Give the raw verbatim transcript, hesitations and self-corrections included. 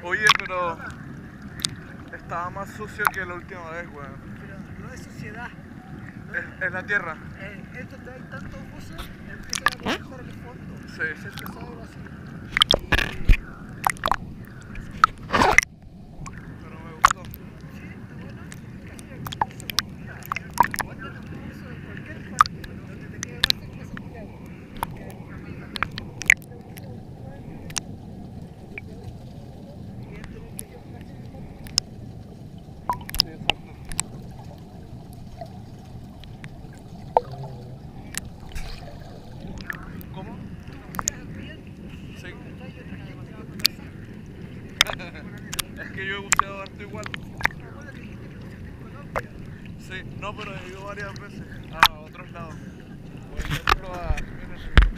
Oye, pero estaba más sucio que la última vez, weón. Pero no es suciedad. No Es, es la tierra. eh, esto te da tanto buzo, empieza a reventar el fondo. Sí. Se empezó a ver así. Pero me gustó. Sí, está bueno. Casi eso no mira. Cuando no eso en cualquier parte, donde te quede más cerca Santiago. Sí, exacto. ¿Cómo? Sí. Es que yo he buceado harto igual. Sí, no, pero he ido varias veces a otros lados. Por ejemplo, a